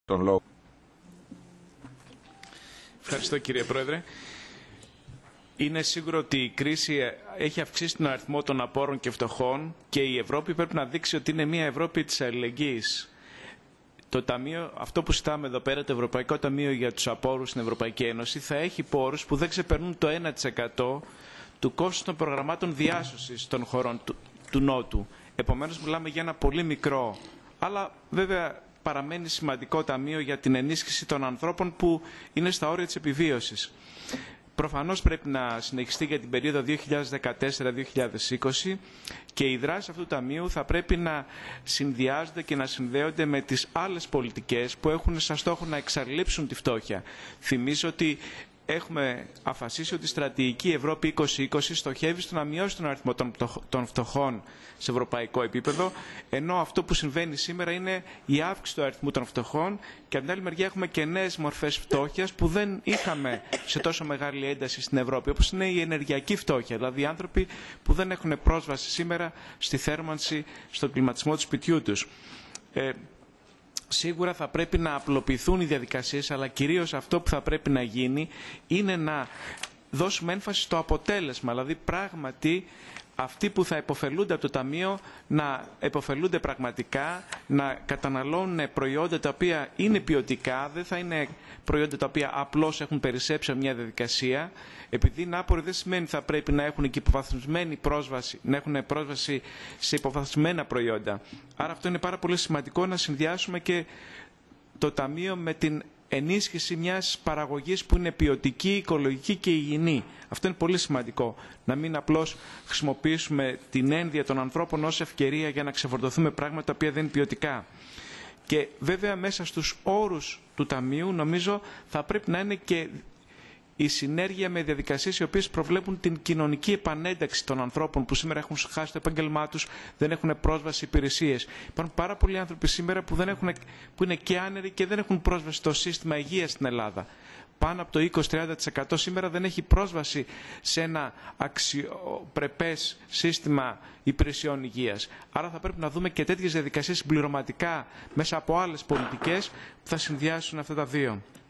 τον λόγο. Ευχαριστώ, κύριε Πρόεδρε. Είναι σίγουρο ότι η κρίση έχει αυξήσει τον αριθμό των απόρων και φτωχών και η Ευρώπη πρέπει να δείξει ότι είναι μια Ευρώπη της αλληλεγγύης. Το ταμείο, αυτό που συζητάμε εδώ πέρα, το Ευρωπαϊκό Ταμείο για τους Απόρους στην Ευρωπαϊκή Ένωση, θα έχει πόρους που δεν ξεπερνούν το 1% του κόστους των προγραμμάτων διάσωσης των χωρών του Νότου. Επομένως, μιλάμε για ένα πολύ μικρό, αλλά βέβαια παραμένει σημαντικό ταμείο για την ενίσχυση των ανθρώπων που είναι στα όρια της επιβίωσης. Προφανώς πρέπει να συνεχιστεί για την περίοδο 2014-2020 και οι δράσεις αυτού του ταμείου θα πρέπει να συνδυάζονται και να συνδέονται με τις άλλες πολιτικές που έχουν σαν στόχο να εξαλείψουν τη φτώχεια. Θυμίζω ότι έχουμε αποφασίσει ότι η στρατηγική Ευρώπη 2020 στοχεύει στο να μειώσει τον αριθμό των φτωχών σε ευρωπαϊκό επίπεδο, ενώ αυτό που συμβαίνει σήμερα είναι η αύξηση του αριθμού των φτωχών και από την άλλη μεριά έχουμε και νέες μορφές φτώχειας που δεν είχαμε σε τόσο μεγάλη ένταση στην Ευρώπη, όπως είναι η ενεργειακή φτώχεια, δηλαδή οι άνθρωποι που δεν έχουν πρόσβαση σήμερα στη θέρμανση, στον κλιματισμό του σπιτιού τους. Σίγουρα θα πρέπει να απλοποιηθούν οι διαδικασίες, αλλά κυρίως αυτό που θα πρέπει να γίνει είναι να δώσουμε έμφαση στο αποτέλεσμα, δηλαδή πράγματι αυτοί που θα επωφελούνται από το Ταμείο να επωφελούνται πραγματικά, να καταναλώνουν προϊόντα τα οποία είναι ποιοτικά, δεν θα είναι προϊόντα τα οποία απλώς έχουν περισσέψει από μια διαδικασία, επειδή είναι άποροι δεν σημαίνει θα πρέπει να έχουν και υποβαθμισμένη πρόσβαση, να έχουν πρόσβαση σε υποβαθμισμένα προϊόντα. Άρα αυτό είναι πάρα πολύ σημαντικό να συνδυάσουμε και το Ταμείο με την ενίσχυση μιας παραγωγής που είναι ποιοτική, οικολογική και υγιεινή. Αυτό είναι πολύ σημαντικό. Να μην απλώς χρησιμοποιήσουμε την ένδυα των ανθρώπων ως ευκαιρία για να ξεφορτωθούμε πράγματα τα οποία δεν είναι ποιοτικά. Και βέβαια μέσα στους όρους του Ταμείου νομίζω θα πρέπει να είναι και η συνέργεια με διαδικασίες οι οποίες προβλέπουν την κοινωνική επανένταξη των ανθρώπων που σήμερα έχουν χάσει το επάγγελμά τους, δεν έχουν πρόσβαση σε υπηρεσίες. Υπάρχουν πάρα πολλοί άνθρωποι σήμερα που είναι και άνεργοι και δεν έχουν πρόσβαση στο σύστημα υγείας στην Ελλάδα. Πάνω από το 20-30% σήμερα δεν έχει πρόσβαση σε ένα αξιοπρεπές σύστημα υπηρεσιών υγείας. Άρα θα πρέπει να δούμε και τέτοιες διαδικασίες συμπληρωματικά μέσα από άλλες πολιτικές που θα συνδυάσουν αυτά τα δύο.